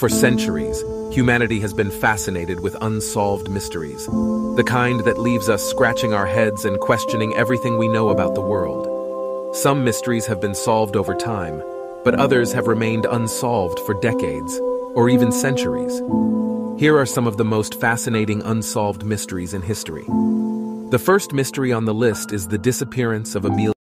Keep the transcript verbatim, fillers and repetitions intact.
For centuries, humanity has been fascinated with unsolved mysteries, the kind that leaves us scratching our heads and questioning everything we know about the world. Some mysteries have been solved over time, but others have remained unsolved for decades, or even centuries. Here are some of the most fascinating unsolved mysteries in history. The first mystery on the list is the disappearance of Amelia.